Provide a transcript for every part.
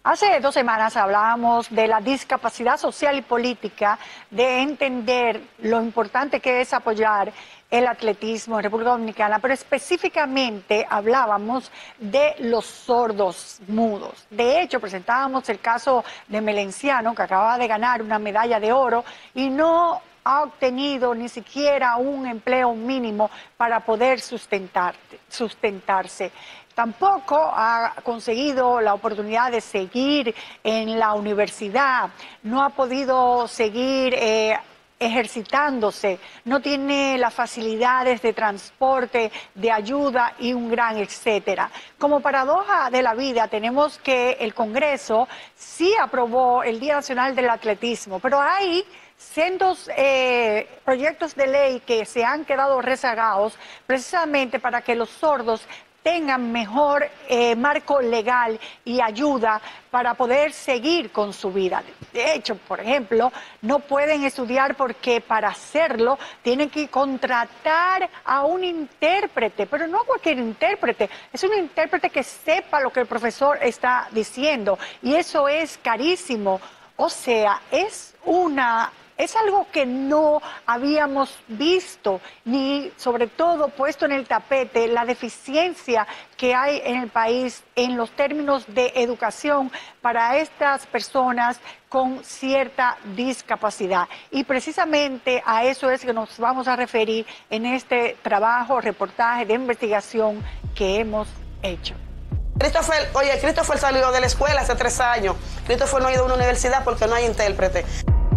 Hace 2 semanas hablábamos de la discapacidad social y política, de entender lo importante que es apoyar el atletismo en República Dominicana, pero específicamente hablábamos de los sordos mudos. De hecho, presentábamos el caso de Melenciano, que acababa de ganar una medalla de oro y no ha obtenido ni siquiera un empleo mínimo para poder sustentarse. Tampoco ha conseguido la oportunidad de seguir en la universidad, no ha podido seguir ejercitándose, no tiene las facilidades de transporte, de ayuda y un gran etcétera. Como paradoja de la vida, tenemos que el Congreso sí aprobó el Día Nacional del Atletismo, pero hay cientos proyectos de ley que se han quedado rezagados precisamente para que los sordos tengan mejor marco legal y ayuda para poder seguir con su vida. De hecho, por ejemplo, no pueden estudiar porque para hacerlo tienen que contratar a un intérprete, pero no cualquier intérprete, es un intérprete que sepa lo que el profesor está diciendo y eso es carísimo. O sea, es algo que no habíamos visto, ni sobre todo puesto en el tapete la deficiencia que hay en el país en los términos de educación para estas personas con cierta discapacidad. Y precisamente a eso es que nos vamos a referir en este trabajo, reportaje de investigación que hemos hecho. Christopher salió de la escuela hace 3 años. Christopher no ha ido a una universidad porque no hay intérprete.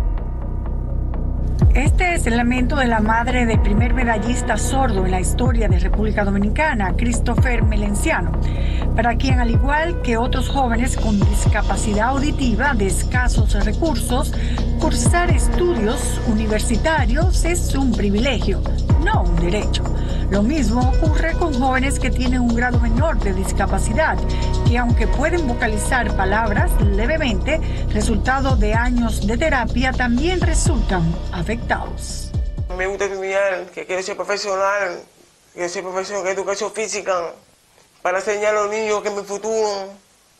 Este es el lamento de la madre del primer medallista sordo en la historia de República Dominicana, Christopher Melenciano, para quien, al igual que otros jóvenes con discapacidad auditiva de escasos recursos, cursar estudios universitarios es un privilegio, no un derecho. Lo mismo ocurre con jóvenes que tienen un grado menor de discapacidad, que aunque pueden vocalizar palabras levemente, resultado de años de terapia, también resultan afectados. Me gusta estudiar, que quiero ser profesional, quiero ser profesor de educación física, para enseñar a los niños que en mi futuro,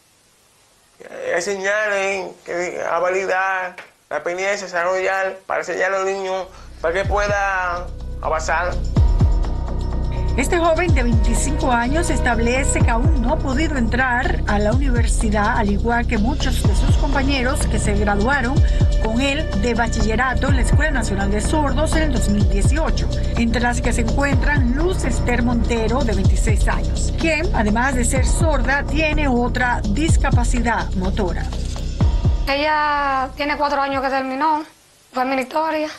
enseñarles a validar la experiencia, desarrollar, para enseñar a los niños, para que puedan avanzar. Este joven de 25 años establece que aún no ha podido entrar a la universidad, al igual que muchos de sus compañeros que se graduaron con él de bachillerato en la Escuela Nacional de Sordos en el 2018, entre las que se encuentran Luz Esther Montero, de 26 años, quien, además de ser sorda, tiene otra discapacidad motora. Ella tiene 4 años que terminó, fue administratoria.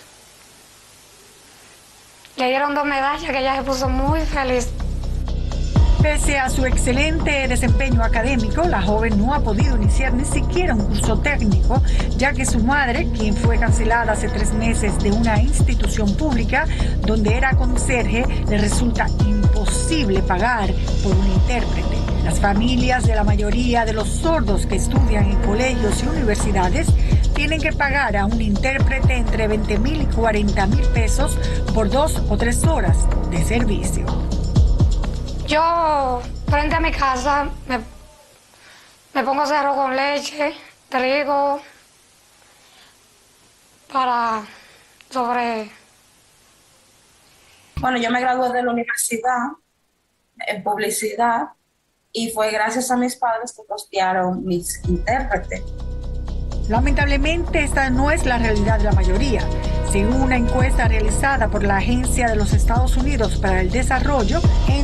Le dieron 2 medallas que ella se puso muy feliz. Pese a su excelente desempeño académico, la joven no ha podido iniciar ni siquiera un curso técnico, ya que su madre, quien fue cancelada hace 3 meses de una institución pública donde era conserje, le resulta imposible pagar por un intérprete. Las familias de la mayoría de los sordos que estudian en colegios y universidades tienen que pagar a un intérprete entre 20,000 y 40,000 pesos por 2 o 3 horas de servicio. Yo, frente a mi casa, me pongo a hacer arroz con leche, trigo, Bueno, yo me gradué de la universidad en publicidad y fue gracias a mis padres que costearon mis intérpretes. Lamentablemente, esta no es la realidad de la mayoría. Según una encuesta realizada por la Agencia de los Estados Unidos para el Desarrollo, en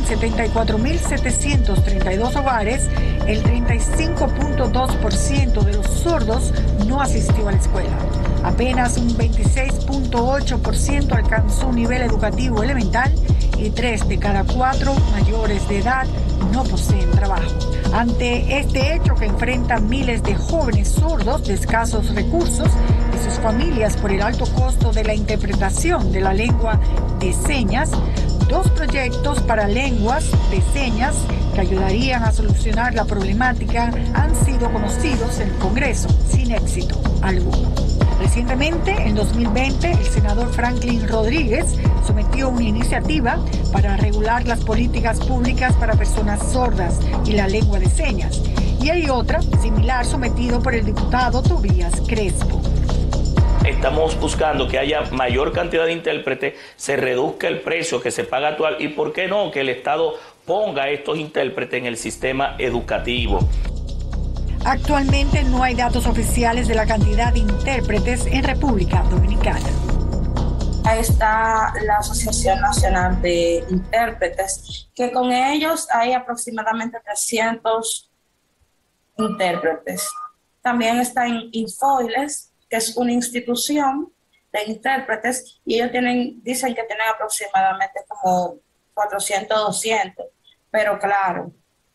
74,732 hogares, el 35,2% de los sordos no asistió a la escuela. Apenas un 26,8% alcanzó un nivel educativo elemental y 3 de cada 4 mayores de edad no poseen trabajo. Ante este hecho que enfrentan miles de jóvenes sordos de escasos recursos y sus familias por el alto costo de la interpretación de la lengua de señas, 2 proyectos para lenguas de señas que ayudarían a solucionar la problemática han sido conocidos en el Congreso sin éxito alguno. Recientemente, en 2020, el senador Franklin Rodríguez sometió una iniciativa para regular las políticas públicas para personas sordas y la lengua de señas. Y hay otra similar sometido por el diputado Tobías Crespo. Estamos buscando que haya mayor cantidad de intérpretes, se reduzca el precio que se paga actual y, ¿por qué no?, que el Estado ponga a estos intérpretes en el sistema educativo. Actualmente no hay datos oficiales de la cantidad de intérpretes en República Dominicana. Ahí está la Asociación Nacional de Intérpretes, que con ellos hay aproximadamente 300 intérpretes. También está en Infoiles, que es una institución de intérpretes, y ellos dicen que tienen aproximadamente como 400, 200, pero claro,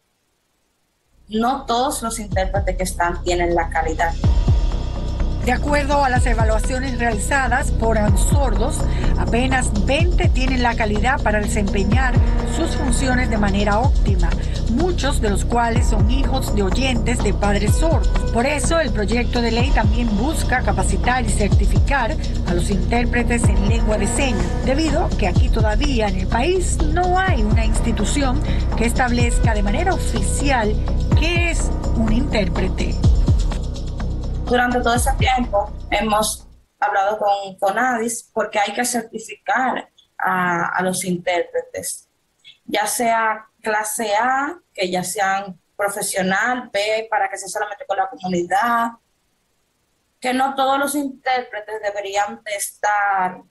no todos los intérpretes que están tienen la calidad. De acuerdo a las evaluaciones realizadas por Ansordos, apenas 20 tienen la calidad para desempeñar sus funciones de manera óptima, muchos de los cuales son hijos de oyentes de padres sordos. Por eso, el proyecto de ley también busca capacitar y certificar a los intérpretes en lengua de señas, debido a que aquí todavía en el país no hay una institución que establezca de manera oficial qué es un intérprete. Durante todo ese tiempo hemos hablado con CONADIS porque hay que certificar a los intérpretes, ya sea clase A, que ya sean profesional, B, para que sea solamente con la comunidad, que no todos los intérpretes deberían de estar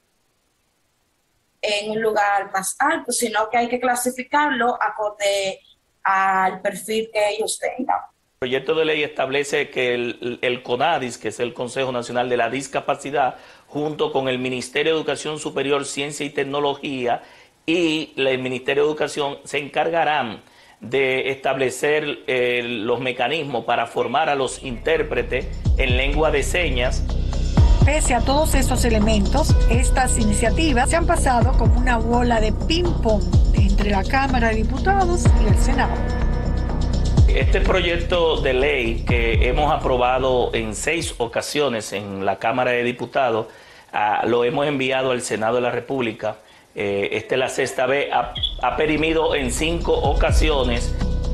en un lugar más alto, sino que hay que clasificarlo acorde al perfil que ellos tengan. El proyecto de ley establece que el CONADIS, que es el Consejo Nacional de la Discapacidad, junto con el Ministerio de Educación Superior, Ciencia y Tecnología y el Ministerio de Educación, se encargarán de establecer los mecanismos para formar a los intérpretes en lengua de señas. Pese a todos estos elementos, estas iniciativas se han pasado como una bola de ping-pong entre la Cámara de Diputados y el Senado. Este proyecto de ley que hemos aprobado en 6 ocasiones en la Cámara de Diputados, lo hemos enviado al Senado de la República. Esta es la 6ª vez, ha perimido en 5 ocasiones.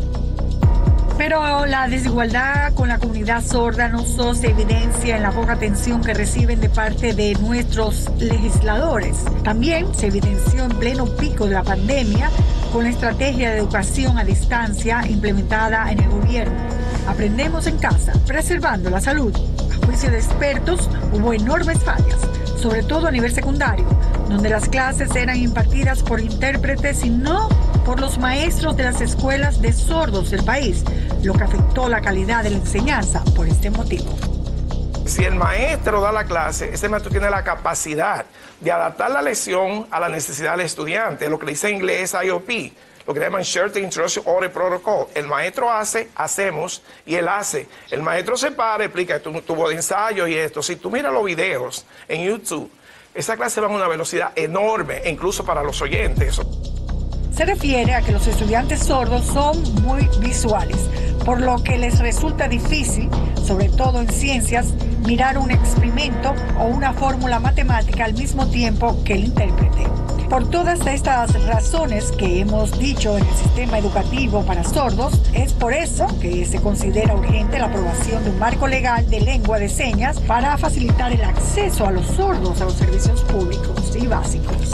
Pero la desigualdad con la comunidad sorda no solo se evidencia en la poca atención que reciben de parte de nuestros legisladores. También se evidenció en pleno pico de la pandemia con la estrategia de educación a distancia implementada en el gobierno. Aprendemos en casa, preservando la salud. A juicio de expertos, hubo enormes fallas, sobre todo a nivel secundario, donde las clases eran impartidas por intérpretes y no por los maestros de las escuelas de sordos del país, lo que afectó la calidad de la enseñanza por este motivo. Si el maestro da la clase, ese maestro tiene la capacidad de adaptar la lección a la necesidad del estudiante, lo que dice en inglés IOP, lo que llaman Shared Instruction Order Protocol. El maestro hace, hacemos, y él hace. El maestro se para, explica tuvo de ensayo y esto. Si tú miras los videos en YouTube, esa clase va a una velocidad enorme, incluso para los oyentes. Se refiere a que los estudiantes sordos son muy visuales, por lo que les resulta difícil, sobre todo en ciencias, mirar un experimento o una fórmula matemática al mismo tiempo que el intérprete. Por todas estas razones que hemos dicho en el sistema educativo para sordos, es por eso que se considera urgente la aprobación de un marco legal de lengua de señas para facilitar el acceso a los sordos a los servicios públicos y básicos.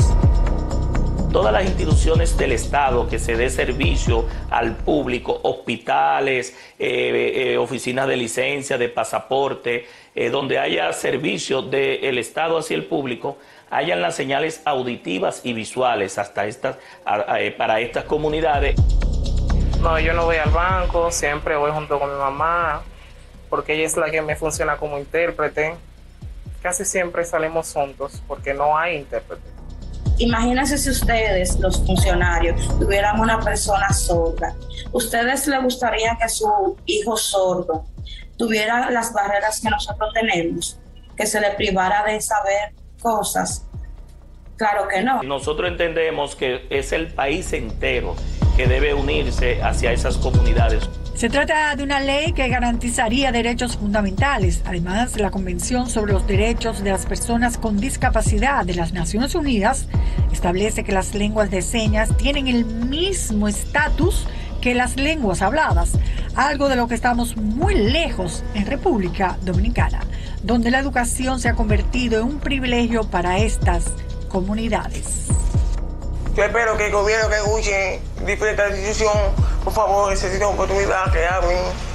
Todas las instituciones del Estado que se dé servicio al público, hospitales, oficinas de licencia, de pasaporte, donde haya servicio del Estado hacia el público, hayan las señales auditivas y visuales para estas comunidades. No, yo no voy al banco, siempre voy junto con mi mamá, porque ella es la que me funciona como intérprete. Casi siempre salimos juntos porque no hay intérprete. Imagínense si ustedes, los funcionarios, tuvieran una persona sorda. ¿Ustedes les gustaría que su hijo sordo tuviera las barreras que nosotros tenemos? ¿Que se le privara de saber cosas? Claro que no. Nosotros entendemos que es el país entero que debe unirse hacia esas comunidades. Se trata de una ley que garantizaría derechos fundamentales. Además, la Convención sobre los Derechos de las Personas con Discapacidad de las Naciones Unidas establece que las lenguas de señas tienen el mismo estatus que las lenguas habladas. algo de lo que estamos muy lejos en República Dominicana, donde la educación se ha convertido en un privilegio para estas comunidades. Yo espero que el gobierno que escuche diferentes instituciones, por favor, necesito oportunidad que hablen